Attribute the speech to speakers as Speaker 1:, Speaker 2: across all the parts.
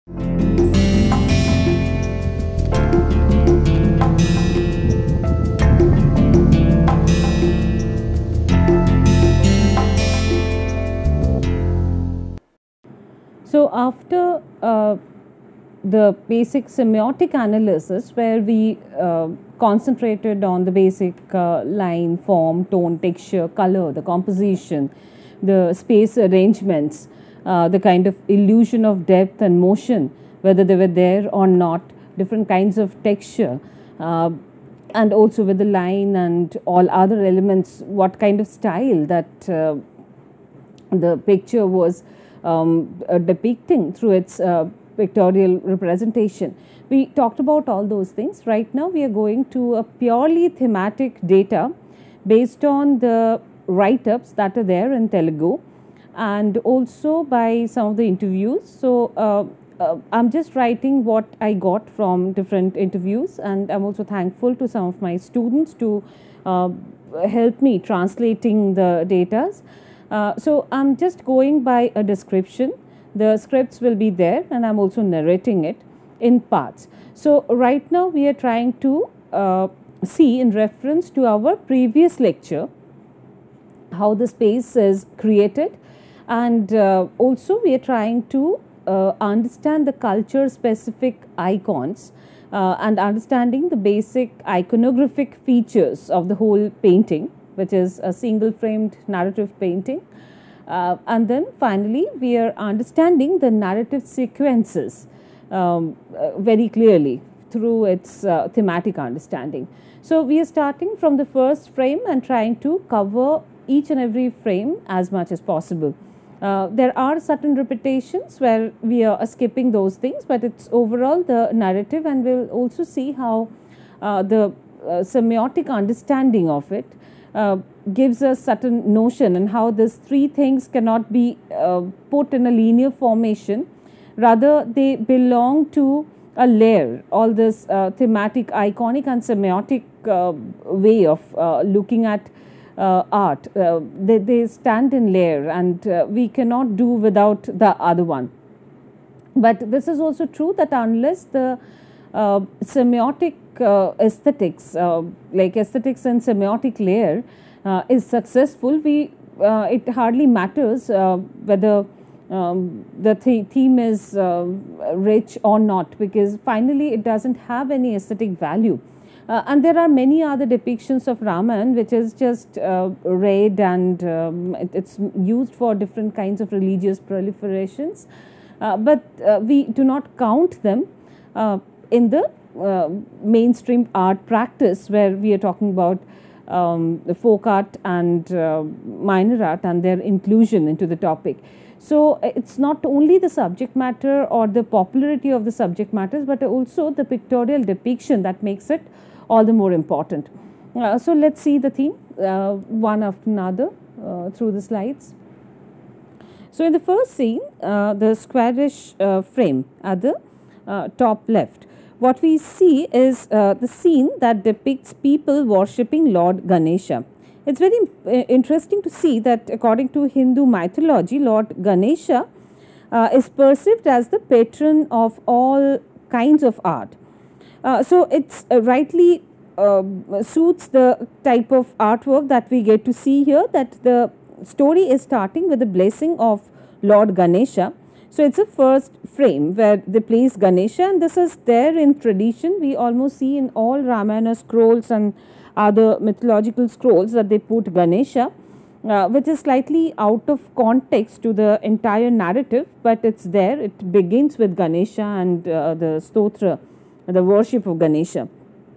Speaker 1: So after the basic semiotic analysis, where we concentrated on the basic line, form, tone, texture, color, the composition, the space arrangements, the kind of illusion of depth and motion, whether they were there or not, different kinds of texture, and also with the line and all other elements, what kind of style that the picture was depicting through its pictorial representation. We talked about all those things. Right now we are going to a purely thematic data based on the write-ups that are there in Telugu and also by some of the interviews. So I'm just writing what I got from different interviews, and I'm also thankful to some of my students to help me translating the data. So I'm just going by a description. The scripts will be there, and I'm also narrating it in parts. So right now we are trying to see, in reference to our previous lecture, how the space is created, and also we are trying to understand the culture specific icons and understanding the basic iconographic features of the whole painting, which is a single framed narrative painting. And then finally we are understanding the narrative sequences very clearly through its thematic understanding. So we are starting from the first frame and trying to cover each and every frame as much as possible. There are certain repetitions where we are skipping those things, but it's overall the narrative, and we'll also see how the semiotic understanding of it gives us certain notion, and how these three things cannot be put in a linear formation. Rather, they belong to a layer. All this thematic, iconic and semiotic way of looking at art, they stand in layer, and we cannot do without the other one. But this is also true that unless the semiotic aesthetics, like aesthetics and semiotic layer is successful, it hardly matters whether the theme is rich or not, because finally it doesn't have any aesthetic value. And there are many other depictions of Raman which is just read, and it's used for different kinds of religious proliferations, but we do not count them in the mainstream art practice, where we are talking about the folk art and minor art and their inclusion into the topic. So it's not only the subject matter or the popularity of the subject matters, but also the pictorial depiction that makes it all the more important. So let's see the theme one after another through the slides. So in the first scene, the squarish frame at the top left, what we see is the scene that depicts people worshipping Lord Ganesha. It's very interesting to see that according to Hindu mythology, Lord Ganesha is perceived as the patron of all kinds of art. So it's rightly suits the type of artwork that we get to see here, that the story is starting with the blessing of Lord Ganesha. So it's a first frame where they place Ganesha, and this is there in tradition. We almost see in all Ramayana scrolls and other mythological scrolls that they put Ganesha, which is slightly out of context to the entire narrative, but it's there. It begins with Ganesha and the stotra, the worship of Ganesha.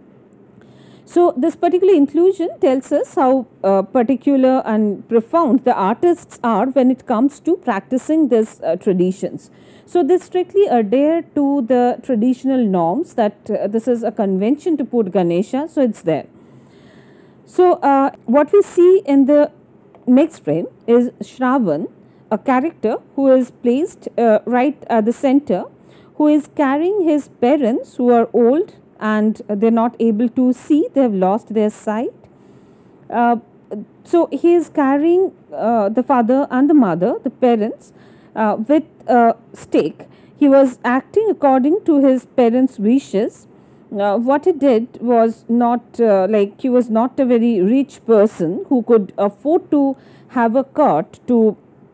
Speaker 1: So this particular inclusion tells us how particular and profound the artists are when it comes to practicing these traditions. So they strictly adhere to the traditional norms, that this is a convention to put Ganesha, so it's there. So what we see in the next frame is Shravan, a character who is placed right at the center, who is carrying his parents who are old and they are not able to see, they have lost their sight. So he is carrying the father and the mother, the parents, with a stick. he was acting according to his parents' wishes. What he did was not like he was not a very rich person who could afford to have a cart to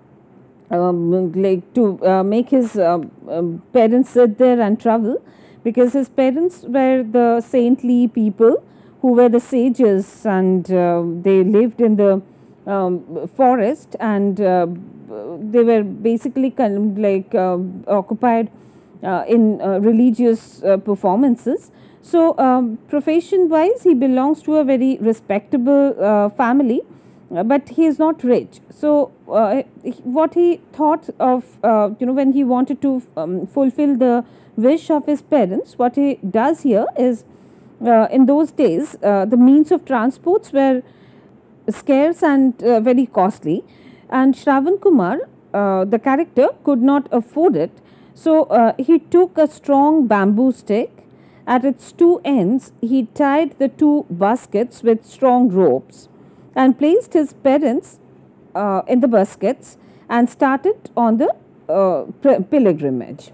Speaker 1: make his parents sit there and travel, because his parents were the saintly people who were the sages, and they lived in the forest, and they were basically occupied in religious performances. So, profession wise, he belongs to a very respectable family, but he is not rich. So, what he thought of, when he wanted to fulfill the wish of his parents, what he does here is, in those days, the means of transports were scarce and very costly, and Shravan Kumar, the character, could not afford it. So, he took a strong bamboo stick. At its two ends, he tied the two baskets with strong ropes and placed his parents in the baskets and started on the pilgrimage.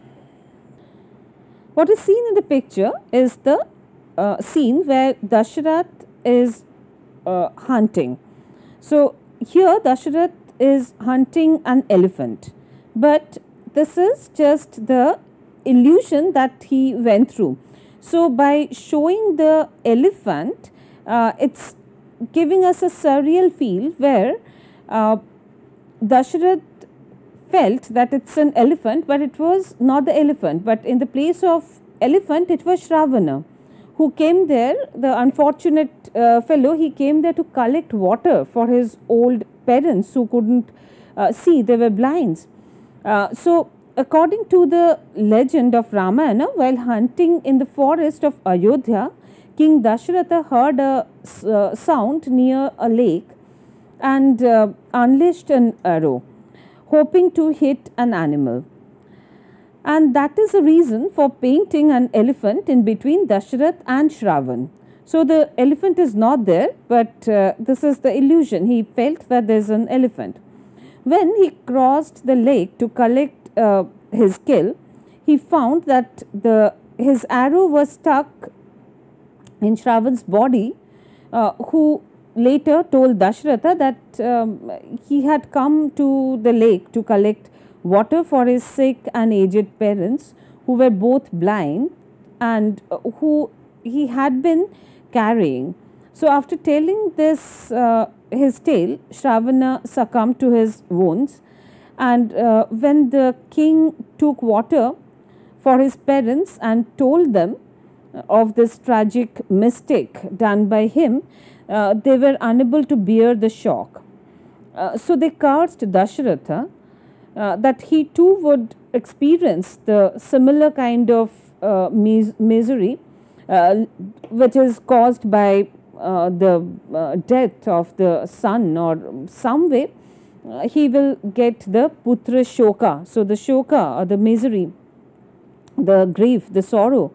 Speaker 1: What is seen in the picture is the scene where Dasharath is hunting. So, here Dasharath is hunting an elephant, but this is just the illusion that he went through. So, by showing the elephant, it's giving us a surreal feel where Dasharath felt that it's an elephant, but it was not the elephant, but in the place of elephant it was Shravana, who came there, the unfortunate fellow. He came there to collect water for his old parents who couldn't see, they were blinds. So, according to the legend of Ramayana, while hunting in the forest of Ayodhya, King Dasharatha heard a sound near a lake and unleashed an arrow, hoping to hit an animal. And that is the reason for painting an elephant in between Dasharath and Shravan. So, the elephant is not there, but this is the illusion. He felt that there is an elephant. When he crossed the lake to collect his kill, he found that his arrow was stuck in Shravan's body, who later told Dasharatha that he had come to the lake to collect water for his sick and aged parents, who were both blind and who he had been carrying. So, after telling this his tale, Shravana succumbed to his wounds, and when the king took water for his parents and told them of this tragic mistake done by him, they were unable to bear the shock. So, they cursed Dasharatha that he too would experience the similar kind of misery which is caused by the death of the son, or some way he will get the putra shoka. So, the shoka, or the misery, the grief, the sorrow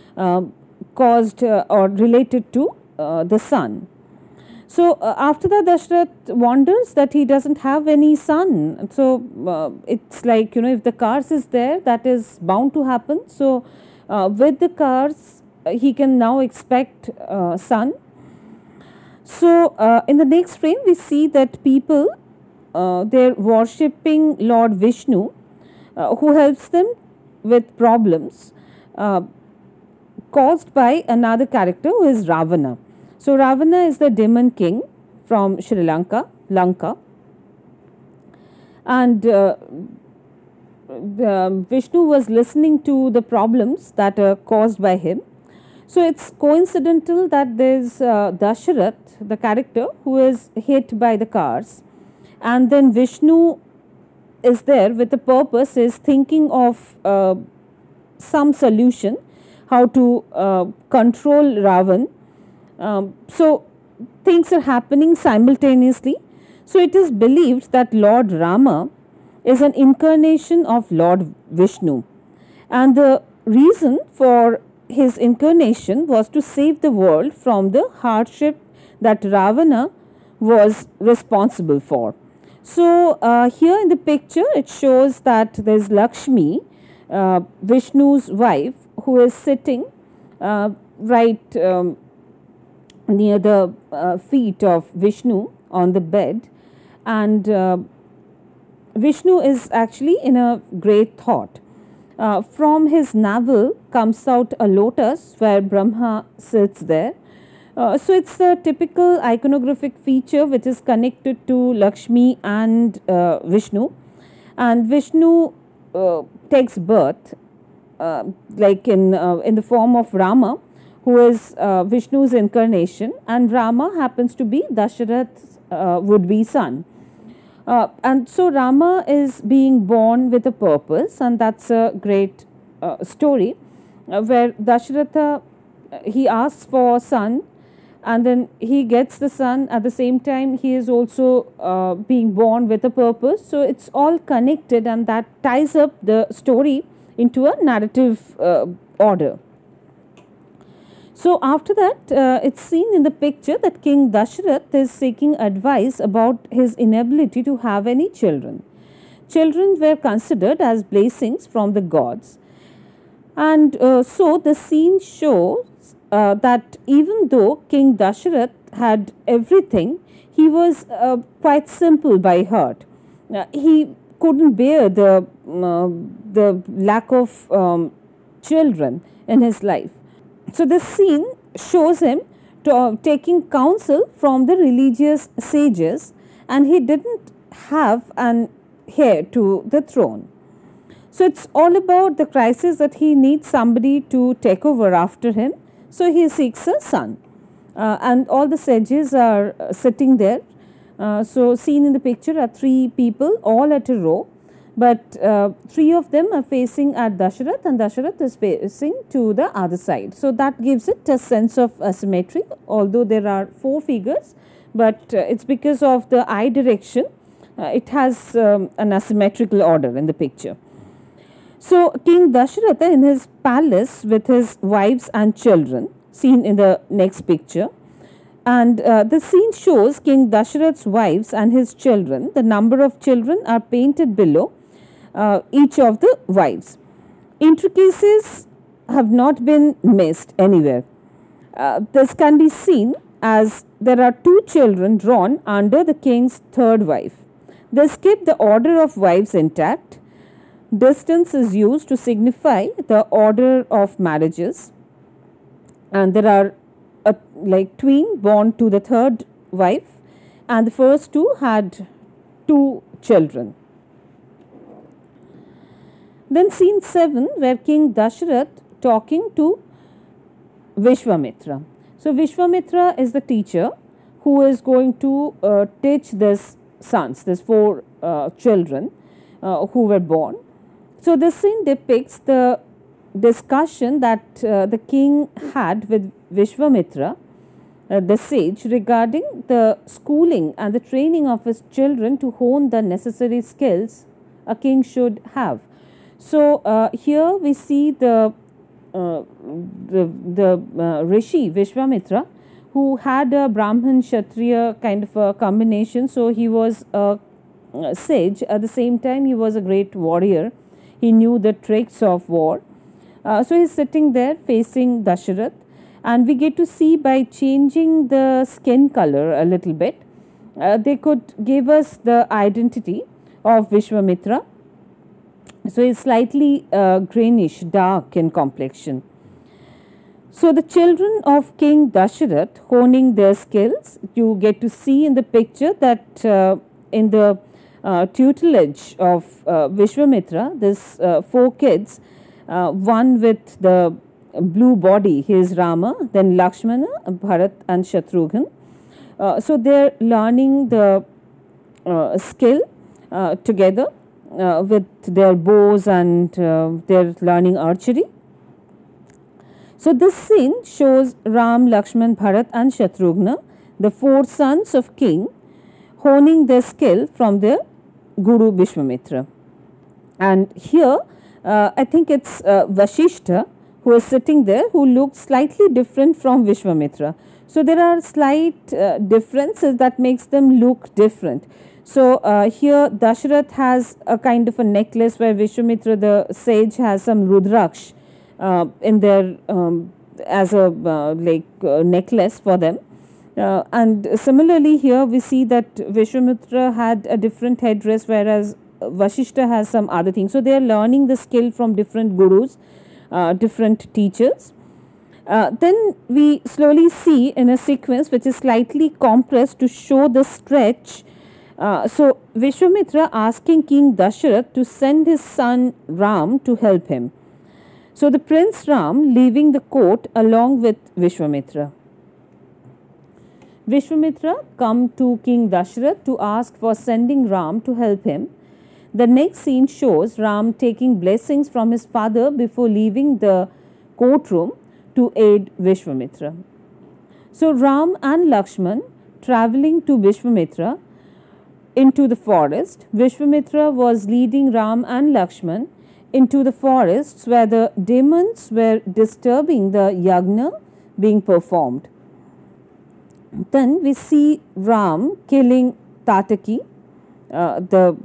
Speaker 1: caused or related to the son. So, after that, Dasharath wonders that he doesn't have any son. So, it's like, if the curse is there, that is bound to happen. So, with the curse, he can now expect son. So, in the next frame, we see that people, they're worshipping Lord Vishnu, who helps them with problems caused by another character who is Ravana. So, Ravana is the demon king from Sri Lanka, and Vishnu was listening to the problems that are caused by him. So, it's coincidental that there is Dasharath, the character who is hit by the cars, and then Vishnu is there with the purpose, is thinking of some solution, how to control Ravan. So, things are happening simultaneously. So, it is believed that Lord Rama is an incarnation of Lord Vishnu, and the reason for his incarnation was to save the world from the hardship that Ravana was responsible for. So, here in the picture it shows that there is Lakshmi Vishnu's wife, who is sitting right near the feet of Vishnu on the bed, and Vishnu is actually in a great thought. From his navel comes out a lotus where Brahma sits there. So it's a typical iconographic feature which is connected to Lakshmi and Vishnu, and Vishnu takes birth like in the form of Rama, who is Vishnu's incarnation, and Rama happens to be Dasharath's would-be son. And so Rama is being born with a purpose, and that's a great story where Dasharatha, he asks for a son, and then he gets the son. At the same time, he is also being born with a purpose. So it's all connected, and that ties up the story into a narrative order. So after that, it's seen in the picture that King Dasharath is seeking advice about his inability to have any children. Children were considered as blessings from the gods, and so the scene shows that even though King Dasharath had everything, he was quite simple by heart. He couldn't bear the lack of children in his life. So this scene shows him taking counsel from the religious sages, and he didn't have an heir to the throne. So it's all about the crisis that he needs somebody to take over after him. So he seeks a son, and all the sages are sitting there. So seen in the picture are three people all at a row, but three of them are facing at Dasharath, and Dasharath is facing to the other side. So that gives it a sense of asymmetry, although there are four figures, but it's because of the eye direction, it has an asymmetrical order in the picture. So King Dasharatha in his palace with his wives and children, seen in the next picture, and the scene shows King Dasharath's wives and his children. The number of children are painted below each of the wives. Intricacies have not been missed anywhere. This can be seen as there are two children drawn under the king's third wife. They keep the order of wives intact. Distance is used to signify the order of marriages, and there are like twin born to the third wife, and the first two had two children. Then scene 7, where King Dasharath talking to Vishwamitra. So Vishwamitra is the teacher who is going to teach these sons, these four children who were born. So this scene depicts the discussion that the king had with Vishwamitra, the sage, regarding the schooling and the training of his children to hone the necessary skills a king should have. So here we see the rishi Vishwamitra, who had a Brahman Kshatriya kind of a combination. So he was a sage, at the same time he was a great warrior. He knew the tricks of war. So he's sitting there facing Dasharath, and we get to see by changing the skin color a little bit, they could give us the identity of Vishwamitra. So he's slightly greenish, dark in complexion. So the children of King Dasharath honing their skills, you get to see in the picture that in the tutelage of Vishwamitra, this four kids, one with the blue body, he is Rama, then Lakshmana, Bharat and Shatrughan. So they are learning the skill together with their bows, and they are learning archery. So this scene shows Ram, Lakshman, Bharat and Shatrughna, the four sons of king, honing their skill from their Guru Vishwamitra. And here I think it's Vashishta who is sitting there, who looks slightly different from Vishwamitra. So there are slight differences that makes them look different. So here Dasharath has a kind of a necklace where Vishwamitra the sage has some Rudraksh in their as a necklace for them. And similarly here we see that Vishwamitra had a different headdress, whereas Vashishta has some other things. So they are learning the skill from different gurus, different teachers. Then we slowly see in a sequence which is slightly compressed to show the stretch. So Vishwamitra asking King Dasharath to send his son Ram to help him. So the Prince Ram leaving the court along with Vishwamitra. Vishwamitra come to King Dasharath to ask for sending Ram to help him. The next scene shows Ram taking blessings from his father before leaving the courtroom to aid Vishwamitra. So Ram and Lakshman travelling to Vishwamitra into the forest. Vishwamitra was leading Ram and Lakshman into the forests where the demons were disturbing the yagna being performed. Then we see Ram killing Tataki, the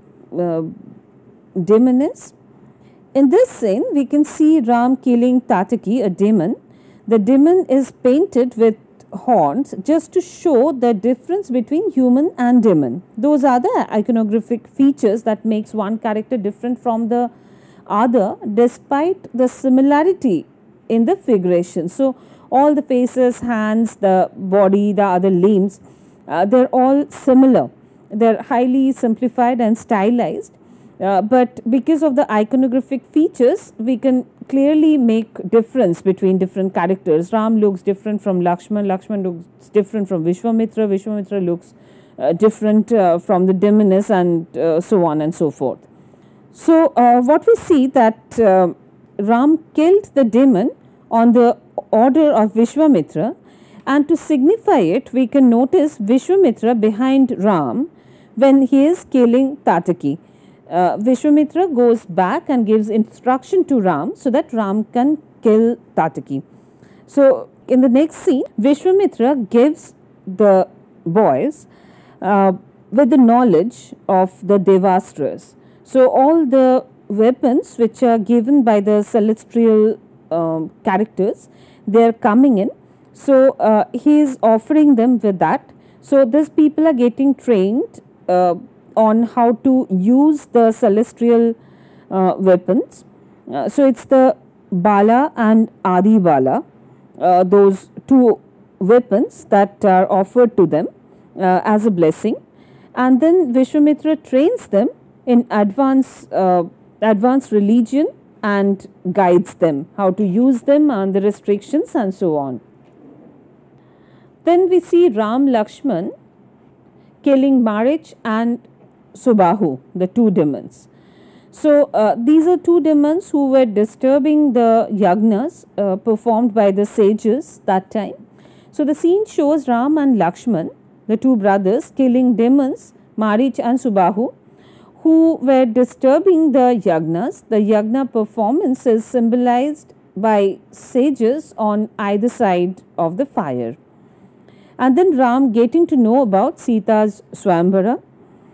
Speaker 1: demoness. In this scene, we can see Ram killing Tataki, a demon. The demon is painted with horns just to show the difference between human and demon. Those are the iconographic features that makes one character different from the other despite the similarity in the figuration. So all the faces, hands, the body, the other limbs, they're all similar. They're highly simplified and stylized. But because of the iconographic features, we can clearly make difference between different characters. Ram looks different from Lakshman, Lakshman looks different from Vishwamitra, Vishwamitra looks different from the demoness, and so on and so forth. So what we see that Ram killed the demon on the order of Vishwamitra, and to signify it we can notice Vishwamitra behind Ram when he is killing Tataki. Vishwamitra goes back and gives instruction to Ram so that Ram can kill Tataki. So in the next scene, Vishwamitra gives the boys with the knowledge of the Devastras. So all the weapons which are given by the celestial characters, they are coming in. So he is offering them with that. So these people are getting trained on how to use the celestial weapons. So it's the Bala and Adi Bala, those two weapons that are offered to them as a blessing, and then Vishwamitra trains them in advanced religion and guides them how to use them and the restrictions and so on. Then we see Ram Lakshman killing Marich and Subahu, the two demons. So these are two demons who were disturbing the yagnas performed by the sages that time. So the scene shows Ram and Lakshman, the two brothers, killing demons Marich and Subahu, who were disturbing the yagnas. The yagna performance is symbolized by sages on either side of the fire. And then Ram getting to know about Sita's Swambara.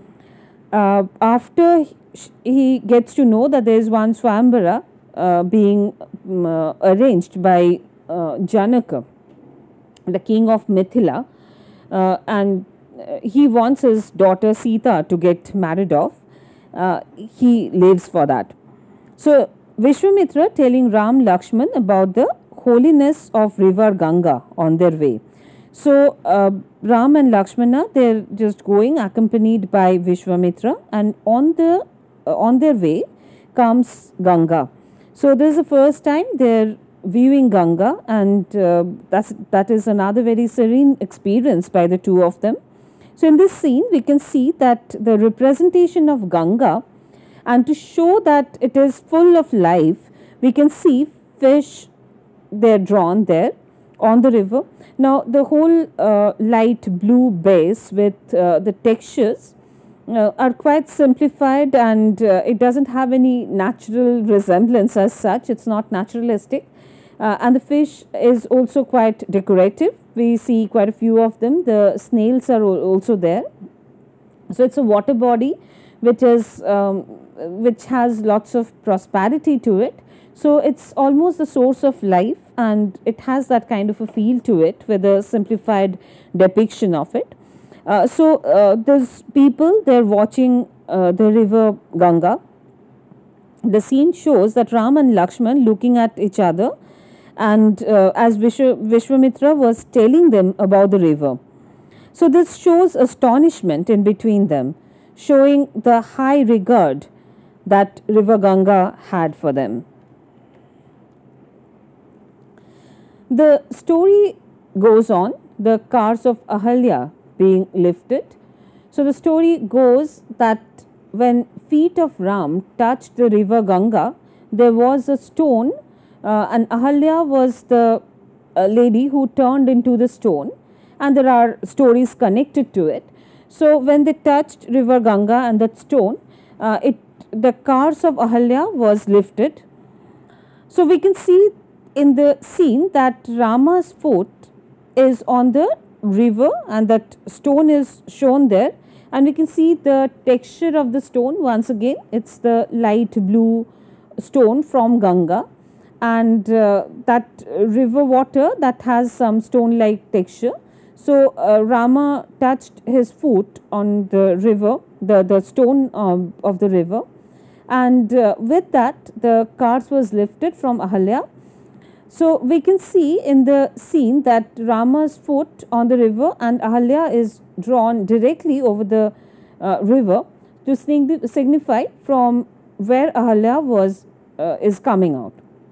Speaker 1: After he gets to know that there is one Swambara being arranged by Janaka, the king of Mithila, and he wants his daughter Sita to get married off. He lives for that. So Vishwamitra telling Ram Lakshman about the holiness of river Ganga on their way. So Ram and Lakshmana, they're just going accompanied by Vishwamitra, and on their way comes Ganga. So this is the first time they're viewing Ganga, and that is another very serene experience by the two of them. So in this scene we can see that the representation of Ganga, and to show that it is full of life, we can see fish, they're drawn there on the river. Now the whole light blue base with the textures are quite simplified, and it doesn't have any natural resemblance as such. It's not naturalistic, and the fish is also quite decorative. We see quite a few of them. The snails are also there. So it's a water body which is which has lots of prosperity to it. So it's almost the source of life, and it has that kind of a feel to it with a simplified depiction of it. There's people, they're watching the river Ganga. The scene shows that Ram and Lakshman looking at each other, and as Vishwamitra was telling them about the river. So this shows astonishment in between them, showing the high regard that river Ganga had for them. The story goes on, the cars of Ahalya being lifted. So the story goes that when feet of Ram touched the river Ganga, there was a stone, and Ahalya was the lady who turned into the stone, and there are stories connected to it. So when they touched river Ganga and that stone, the cars of Ahalya was lifted. So we can see in the scene that Rama's foot is on the river and that stone is shown there, and we can see the texture of the stone. Once again, it's the light blue stone from Ganga, and that river water that has some stone like texture. So Rama touched his foot on the river, the stone of the river, and with that the cars was lifted from Ahalya. So we can see in the scene that Rama's foot on the river and Ahalya is drawn directly over the river to signify from where Ahalya is coming out.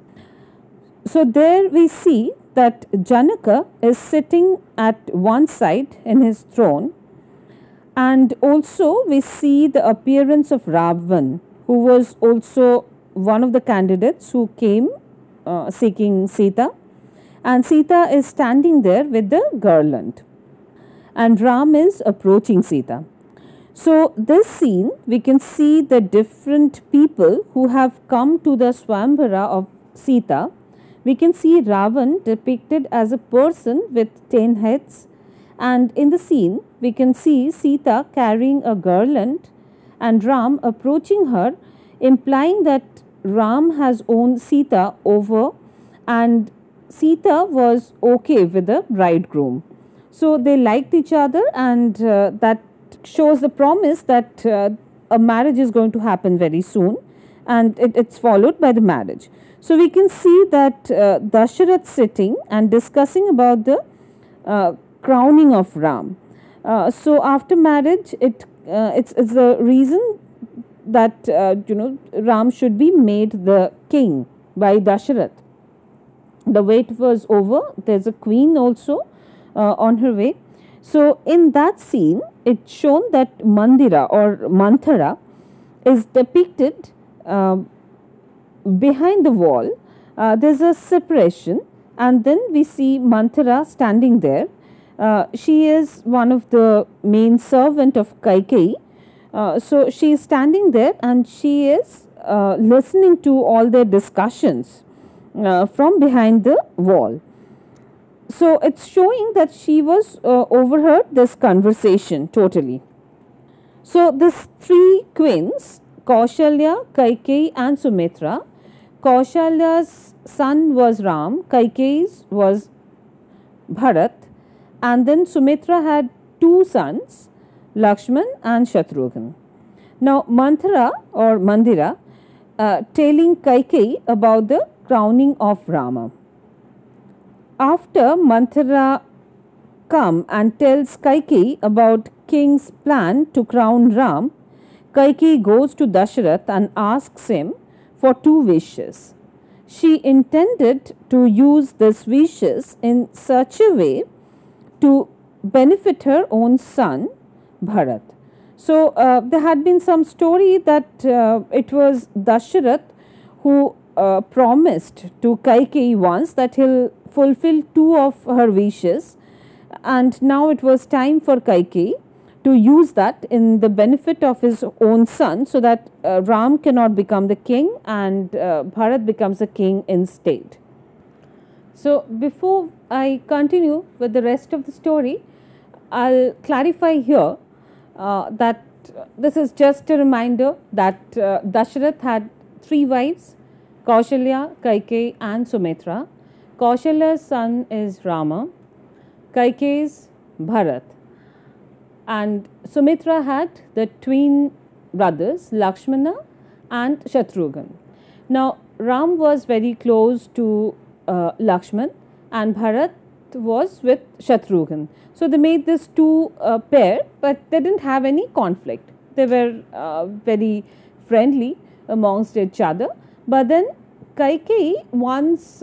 Speaker 1: So there we see that Janaka is sitting at one side in his throne, and also we see the appearance of Ravan, who was also one of the candidates who came seeking Sita, and Sita is standing there with the garland, and Ram is approaching Sita. So this scene, we can see the different people who have come to the Swambara of Sita. We can see Ravan depicted as a person with 10 heads, and in the scene we can see Sita carrying a garland and Ram approaching her, implying that Ram has owned Sita over, and Sita was okay with the bridegroom. So they liked each other, and that shows the promise that a marriage is going to happen very soon, and it's followed by the marriage. So we can see that Dasharath sitting and discussing about the crowning of Ram. So after marriage, it's the reason that Ram should be made the king by Dasharath. The wait was over. There's a queen also on her way. So in that scene, it's shown that Mandira or Manthara is depicted behind the wall. There's a separation, and then we see Manthara standing there. She is one of the main servant of Kaikeyi. So she is standing there, and she is listening to all their discussions from behind the wall. So it's showing that she was overheard this conversation totally. So these three queens, Kaushalya, Kaikeyi and Sumitra. Kaushalya's son was Ram, Kaikeyi's was Bharat, and then Sumitra had two sons, Lakshman and Shatrughan. Now Manthara or Mandira telling Kaikeyi about the crowning of Rama. After Manthara come and tells Kaikeyi about king's plan to crown Ram, Kaikeyi goes to Dasharath and asks him for two wishes. She intended to use these wishes in such a way to benefit her own son Bharat. So there had been some story that it was Dasharath who promised to Kaikeyi once that he'll fulfill two of her wishes, and now it was time for Kaikeyi to use that in the benefit of his own son, so that Ram cannot become the king and Bharat becomes the king instead. So before I continue with the rest of the story, I'll clarify here that this is just a reminder that Dasharath had three wives, Kaushalya, Kaikeyi and Sumitra. Kaushalya's son is Rama, Kaikeyi's Bharat, and Sumitra had the twin brothers Lakshmana and Shatrughan. Now Ram was very close to Lakshman, and Bharat was with Shatrughan. So they made this two pair, but they didn't have any conflict. They were very friendly amongst each other. But then Kaikeyi once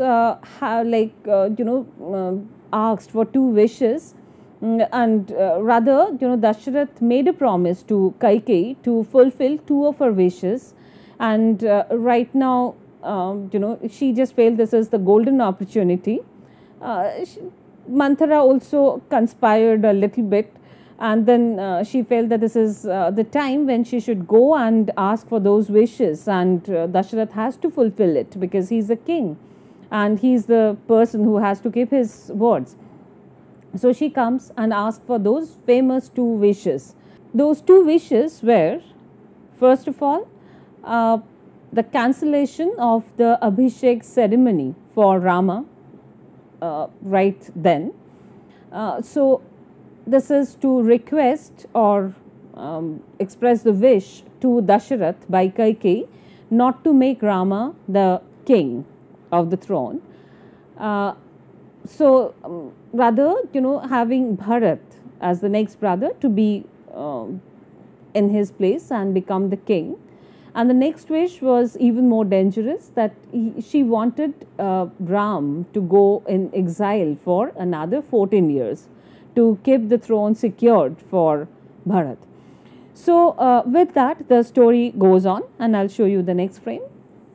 Speaker 1: asked for two wishes, and rather Dasharath made a promise to Kaikeyi to fulfill two of her wishes, and right now she just felt this is the golden opportunity. Manthara also conspired a little bit, and then she felt that this is the time when she should go and ask for those wishes, and Dasharath has to fulfill it because he's a king and he's the person who has to keep his words. So she comes and asks for those famous two wishes. Those two wishes were, first of all, the cancellation of the Abhishek ceremony for Rama right then. So this is to request or express the wish to Dasharath by Kaikeyi not to make Rama the king of the throne. Rather, having Bharat as the next brother to be in his place and become the king. And the next wish was even more dangerous, that she wanted Ram to go in exile for another 14 years to keep the throne secured for Bharat. So with that, the story goes on, and I'll show you the next frame.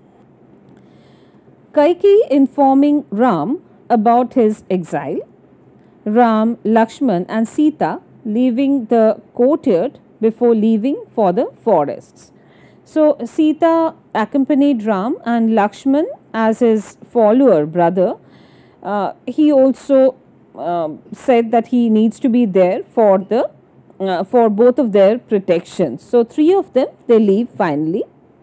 Speaker 1: Kaikeyi informing Ram about his exile, Ram, Lakshman and Sita leaving the courtyard before leaving for the forests. So Sita accompanied Ram, and Lakshman as his follower brother, he also said that he needs to be there for both of their protection. So three of them, they leave finally.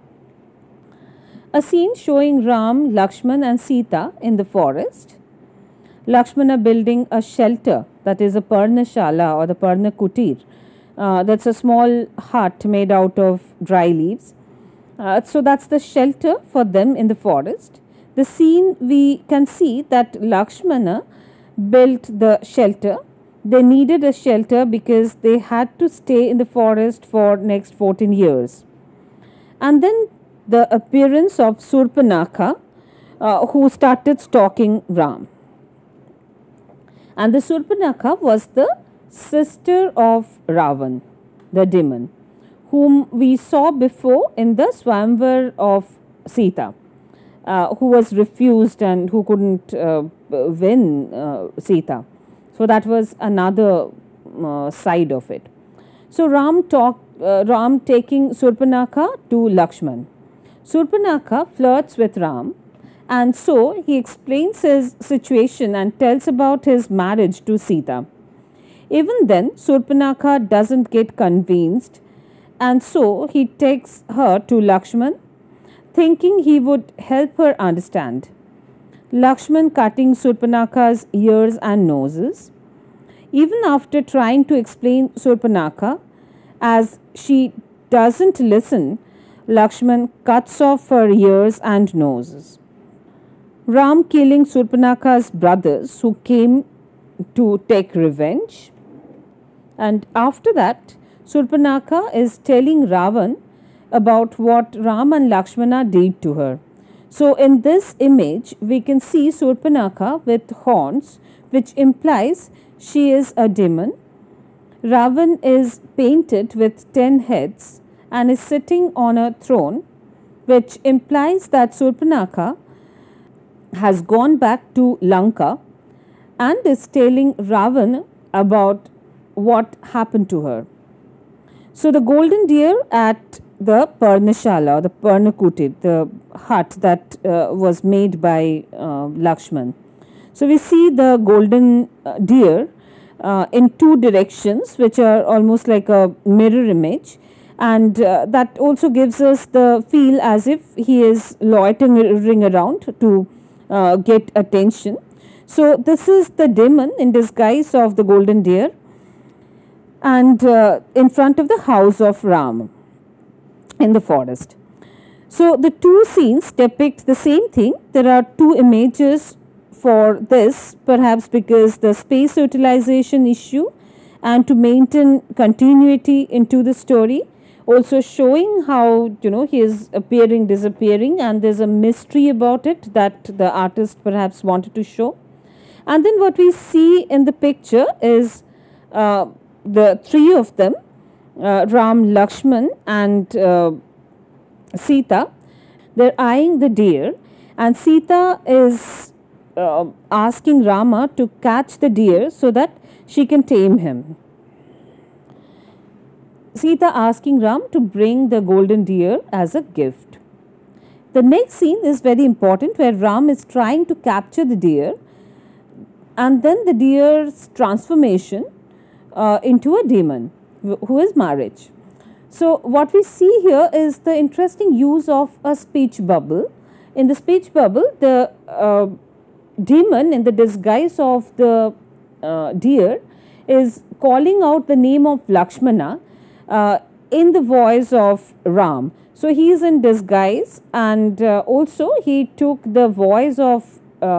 Speaker 1: A scene showing Ram, Lakshman and Sita in the forest. Lakshmana building a shelter, that is a Parnashala or the Parna Kutir. That's a small hut made out of dry leaves. So that's the shelter for them in the forest. The scene, we can see that Lakshmana built the shelter. They needed a shelter because they had to stay in the forest for next 14 years. And then the appearance of Surpanakha, who started stalking Ram. And the Surpanakha was the sister of Ravan, the demon, whom we saw before in the Swayamvar of Sita, who was refused and who couldn't win Sita. So that was another side of it. So Ram taking Surpanakha to Lakshman. Surpanakha flirts with Ram, and so he explains his situation and tells about his marriage to Sita. Even then, Surpanakha doesn't get convinced, and so he takes her to Lakshman, thinking he would help her understand. Lakshman cutting Surpanakha's ears and noses. Even after trying to explain Surpanakha, as she doesn't listen, Lakshman cuts off her ears and noses. Ram killing Surpanakha's brothers who came to take revenge. And after that, Surpanakha is telling Ravan about what Ram and Lakshmana did to her. So in this image, we can see Surpanakha with horns, which implies she is a demon. Ravan is painted with 10 heads and is sitting on a throne, which implies that Surpanakha has gone back to Lanka and is telling Ravan about what happened to her. So the golden deer at the Parnashala, the Parnakutit, the hut that was made by Lakshman. So we see the golden deer in two directions, which are almost like a mirror image, and that also gives us the feel as if he is loitering around to get attention. So this is the demon in disguise of the golden deer, and in front of the house of Ram in the forest. So the two scenes depict the same thing. There are two images for this, perhaps because the space utilization issue and to maintain continuity into the story, also showing how he is appearing, disappearing, and there's a mystery about it that the artist perhaps wanted to show. And then what we see in the picture is the three of them, Ram, Lakshman and Sita. They're eyeing the deer, and Sita is asking Rama to catch the deer so that she can tame him. Sita asking Ram to bring the golden deer as a gift. The next scene is very important, where Ram is trying to capture the deer, and then the deer's transformation into a demon who is Marich. So what we see here is the interesting use of a speech bubble. In the speech bubble, the demon in the disguise of the deer is calling out the name of Lakshmana in the voice of Ram. So he is in disguise, and also he took the voice of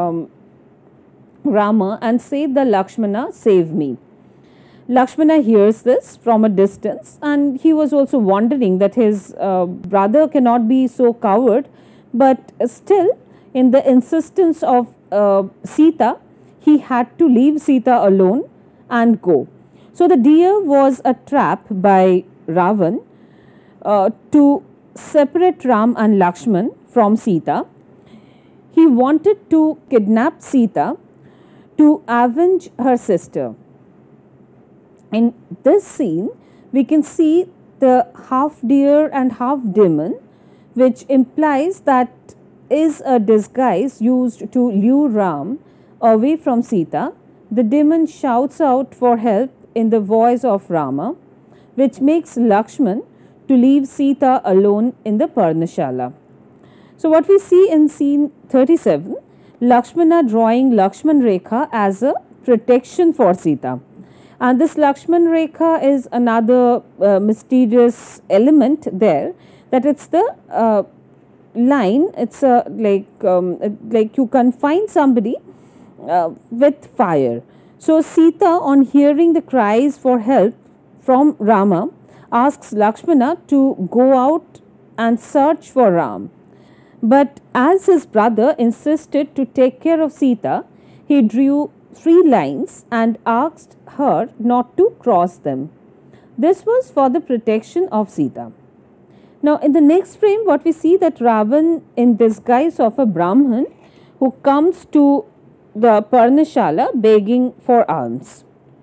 Speaker 1: Rama and said, "The Lakshmana, save me." Lakshmana hears this from a distance, and he was also wondering that his brother cannot be so coward, but still in the insistence of Sita, he had to leave Sita alone and go. So the deer was a trap by Ravan to separate Ram and Lakshman from Sita. He wanted to kidnap Sita to avenge her sister. In this scene, we can see the half deer and half demon, which implies that is a disguise used to lure Ram away from Sita. The demon shouts out for help in the voice of Rama, which makes Lakshman to leave Sita alone in the Parnashala. So what we see in scene 37, Lakshmana drawing Lakshman Rekha as a protection for Sita. And this Lakshman Rekha is another mysterious element there, that it's the line, it's like you confine somebody with fire. So Sita, on hearing the cries for help from Rama, asks Lakshmana to go out and search for Ram. But as his brother insisted to take care of Sita, he drew 3 lines and asked her not to cross them. This was for the protection of Sita. Now in the next frame, what we see, that Ravan in disguise of a Brahman who comes to the Parnashala begging for alms.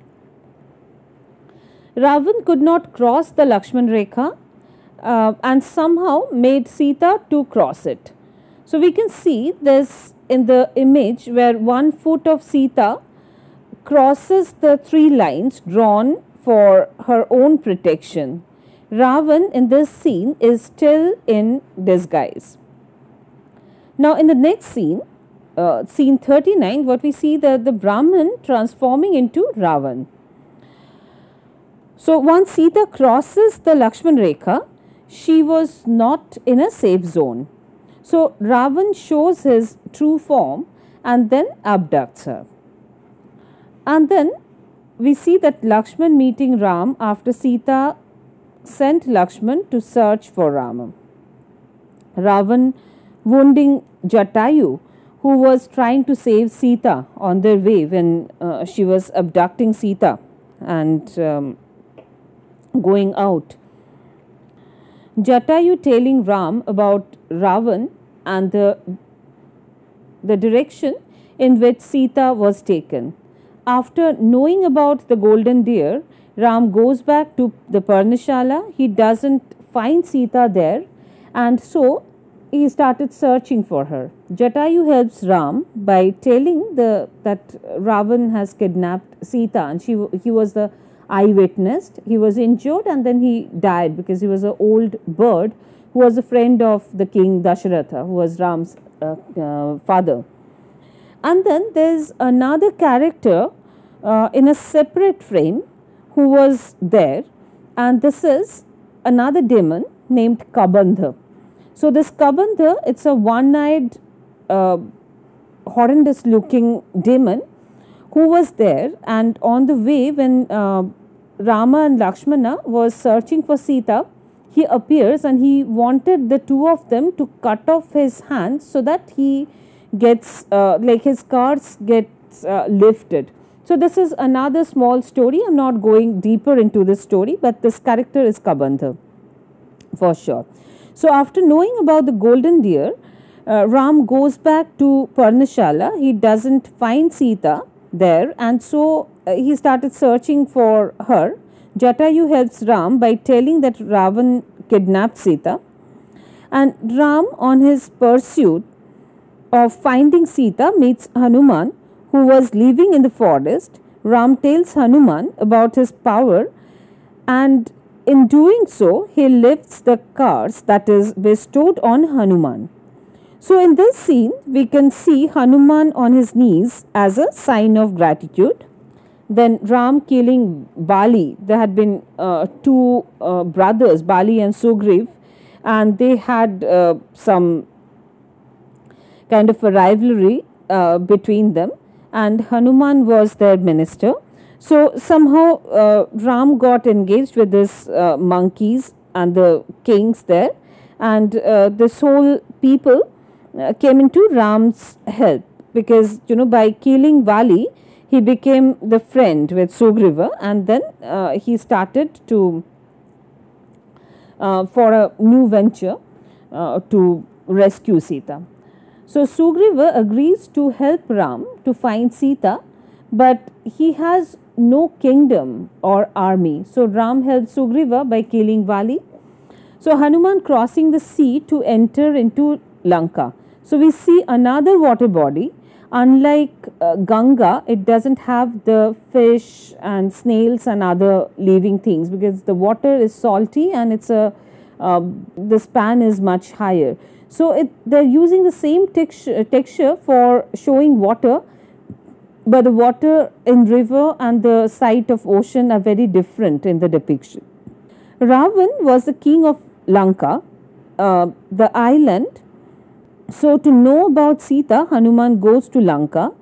Speaker 1: Ravan could not cross the Lakshman Rekha and somehow made Sita to cross it. So we can see this in the image, where 1 foot of Sita crosses the 3 lines drawn for her own protection. Ravan in this scene is still in disguise. Now in the next scene, scene 39, what we see, the Brahman transforming into Ravan. So once Sita crosses the Lakshman Rekha, she was not in a safe zone. So Ravan shows his true form and then abducts her. And then we see that Lakshman meeting Ram after Sita sent Lakshman to search for Rama. Ravan wounding Jatayu, who was trying to save Sita on their way when she was abducting Sita and going out. Jatayu telling Ram about Ravan and the direction in which Sita was taken. After knowing about the golden deer, Ram goes back to the Parnashala. He doesn't find Sita there, and so he started searching for her. Jatayu helps Ram by telling that Ravan has kidnapped Sita, and he was the eyewitness. He was injured and then he died because he was an old bird who was a friend of the king Dasharatha, who was Ram's father. And then there's another character in a separate frame who was there, and this is another demon named Kabandha. So this Kabandha, it's a one-eyed, horrendous looking demon who was there, and on the way when Rama and Lakshmana was searching for Sita, he appears and he wanted the two of them to cut off his hands so that he gets like his scars gets lifted. So this is another small story. I'm not going deeper into this story, but this character is Kabandha for sure. So after knowing about the golden deer, Ram goes back to Parnashala. He doesn't find Sita there, and so he started searching for her. Jatayu helps Ram by telling that Ravan kidnapped Sita, and Ram, on his pursuit of finding Sita, meets Hanuman, who was living in the forest. Ram tells Hanuman about his power, and in doing so, he lifts the curse that is bestowed on Hanuman. So in this scene, we can see Hanuman on his knees as a sign of gratitude. Then Ram killing Bali. There had been two brothers, Bali and Sugriv, and they had some kind of a rivalry between them, and Hanuman was their minister. So somehow Ram got engaged with this monkeys and the kings there, and this whole people came into Ram's help, because by killing Vali, he became the friend with Sugriva, and then he started to for a new venture to rescue Sita. So Sugriva agrees to help Ram to find Sita, but he has no kingdom or army. So Ram helps Sugriva by killing Vali. So Hanuman crossing the sea to enter into Lanka. So we see another water body. Unlike Ganga, it doesn't have the fish and snails and other living things, because the water is salty and it's the span is much higher. So they're using the same texture for showing water, but the water in river and the sight of ocean are very different in the depiction. Ravan was the king of Lanka, the island. So to know about Sita, Hanuman goes to Lanka.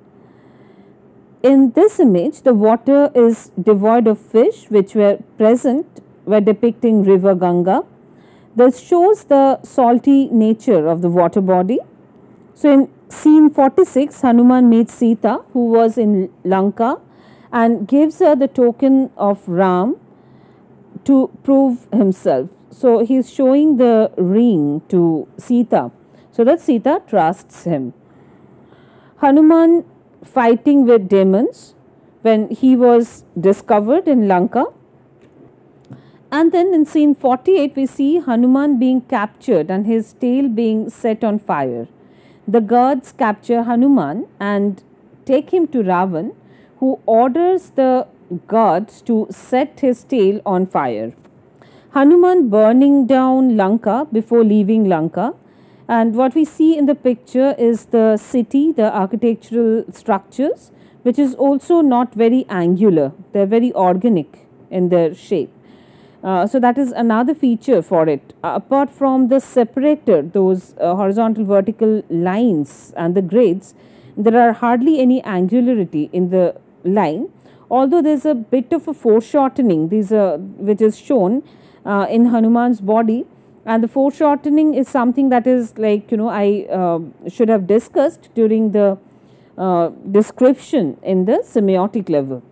Speaker 1: In this image, the water is devoid of fish which were present, were depicting river Ganga. This shows the salty nature of the water body. So in scene 46, Hanuman meets Sita, who was in Lanka, and gives her the token of Ram to prove himself. So he is showing the ring to Sita, so that Sita trusts him. Hanuman fighting with demons when he was discovered in Lanka. And then in scene 48, we see Hanuman being captured and his tail being set on fire. The gods capture Hanuman and take him to Ravan, who orders the gods to set his tail on fire. Hanuman burning down Lanka before leaving Lanka. And what we see in the picture is the city, the architectural structures, which is also not very angular. They are very organic in their shape. So that is another feature for it. Apart from the separator, those horizontal vertical lines and the grades, there are hardly any angularity in the line, although there is a bit of a foreshortening which is shown in Hanuman's body. And the foreshortening is something that is like, I should have discussed during the description in the semiotic level.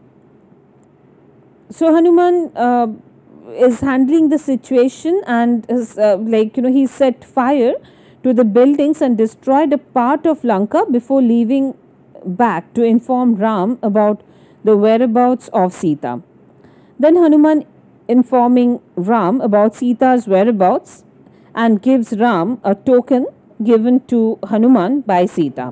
Speaker 1: So Hanuman is handling the situation and is he set fire to the buildings and destroyed a part of Lanka before leaving back to inform Ram about the whereabouts of Sita. Then Hanuman informing Ram about Sita's whereabouts and gives Ram a token given to Hanuman by Sita.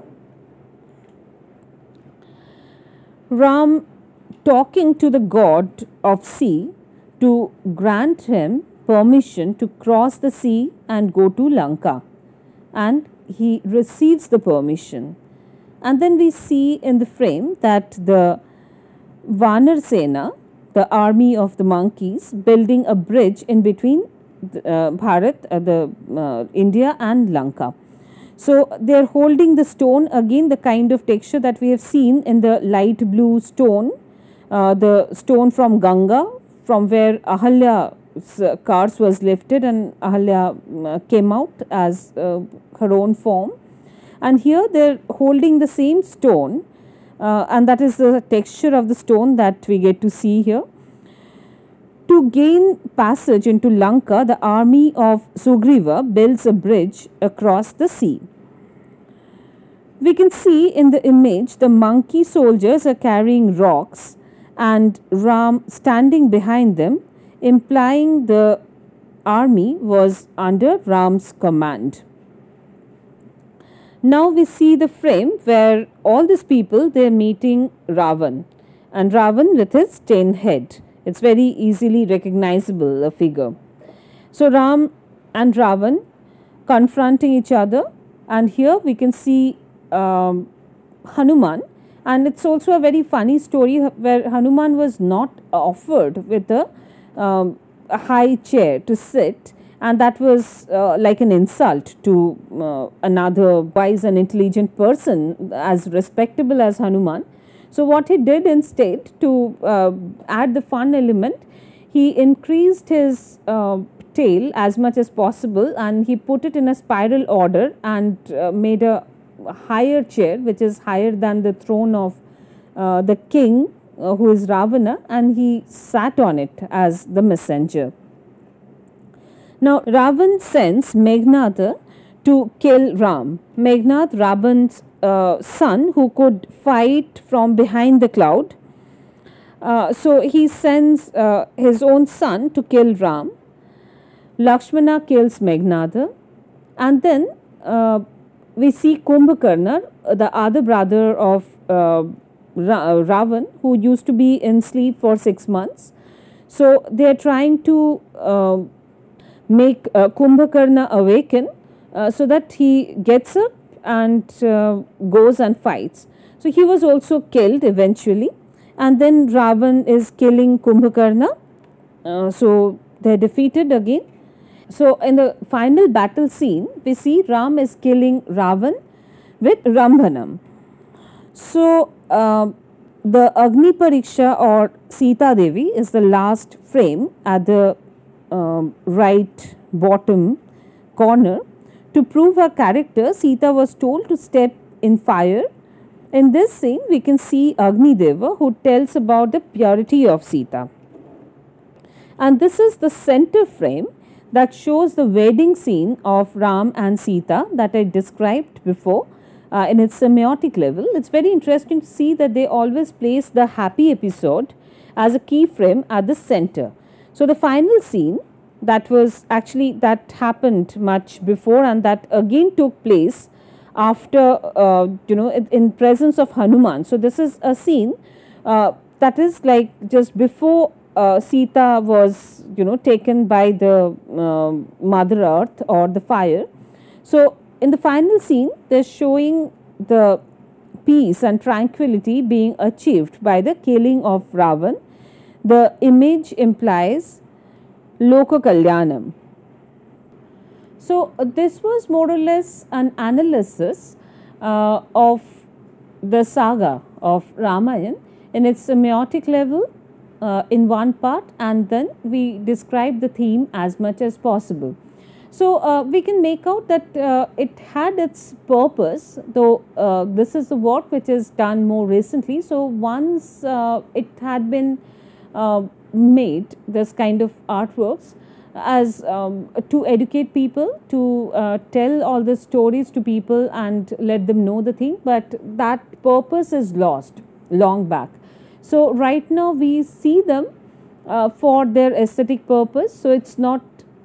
Speaker 1: Ram talking to the god of sea to grant him permission to cross the sea and go to Lanka, and he receives the permission. And then we see in the frame that the Vanar Sena, the army of the monkeys, building a bridge in between India and Lanka. So they are holding the stone, again the kind of texture that we have seen in the light blue stone, the stone from Ganga, from where Ahalya's curse was lifted and Ahalya came out as her own form. And here they are holding the same stone, and that is the texture of the stone that we get to see here. To gain passage into Lanka, the army of Sugriva builds a bridge across the sea. We can see in the image the monkey soldiers are carrying rocks and Ram standing behind them, implying the army was under Ram's command. Now we see the frame where all these people, they are meeting Ravan, and Ravan with his 10 head. It's very easily recognizable, a figure. So Ram and Ravan confronting each other, and here we can see Hanuman, and it's also a very funny story where Hanuman was not offered with a high chair to sit, and that was like an insult to another wise and intelligent person as respectable as Hanuman. So what he did instead, to add the fun element, he increased his tail as much as possible and he put it in a spiral order and made a higher chair which is higher than the throne of the king who is Ravana, and he sat on it as the messenger. Now Ravan sends Meghnad to kill Ram. Meghnad, Ravan's son, who could fight from behind the cloud. So he sends his own son to kill Ram. Lakshmana kills Meghnad, and then we see Kumbhakarna, the other brother of Ravan, who used to be in sleep for 6 months. So they are trying to make Kumbhakarna awaken so that he gets up and goes and fights. So he was also killed eventually, and then Ravan is killing Kumbhakarna. So they are defeated again. So in the final battle scene, we see Ram is killing Ravan with Rambhanam. So the Agni Pariksha or Sita Devi is the last frame at the right bottom corner. To prove her character, Sita was told to step in fire. In this scene, we can see Agni Deva, who tells about the purity of Sita. And this is the center frame that shows the wedding scene of Ram and Sita that I described before in its semiotic level. It's very interesting to see that they always place the happy episode as a key frame at the center. So the final scene, that was actually, that happened much before, and that again took place after in presence of Hanuman. So this is a scene that is like just before Sita was taken by the Mother Earth or the fire. So in the final scene, they're showing the peace and tranquility being achieved by the killing of Ravan. The image implies Loka Kalyanam. So this was more or less an analysis of the saga of Ramayana in its semiotic level in one part, and then we describe the theme as much as possible. So we can make out that it had its purpose, though this is the work which is done more recently. So once it had been made, this kind of artworks, as to educate people, to tell all the stories to people and let them know the thing, but that purpose is lost long back. So right now we see them for their aesthetic purpose. So it's not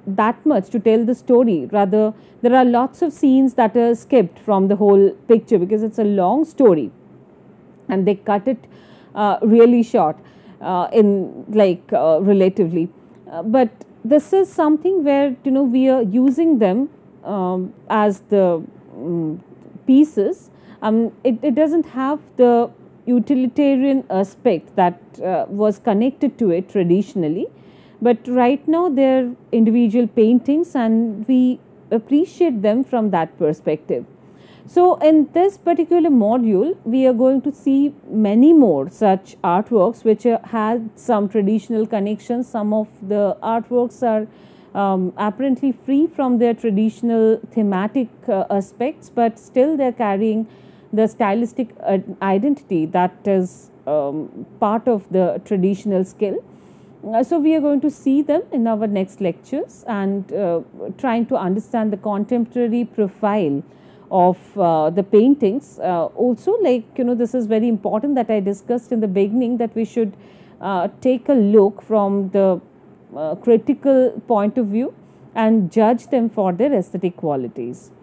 Speaker 1: that much to tell the story. Rather, there are lots of scenes that are skipped from the whole picture because it's a long story, and they cut it really short in like relatively. But this is something where we are using them as the pieces. It doesn't have the utilitarian aspect that was connected to it traditionally, but right now they're individual paintings and we appreciate them from that perspective. So in this particular module, we are going to see many more such artworks which had some traditional connections. Some of the artworks are apparently free from their traditional thematic aspects, but still they're carrying the stylistic identity that is part of the traditional skill. So we are going to see them in our next lectures, and trying to understand the contemporary profile of the paintings. Also, like this is very important that I discussed in the beginning, that we should take a look from the critical point of view and judge them for their aesthetic qualities.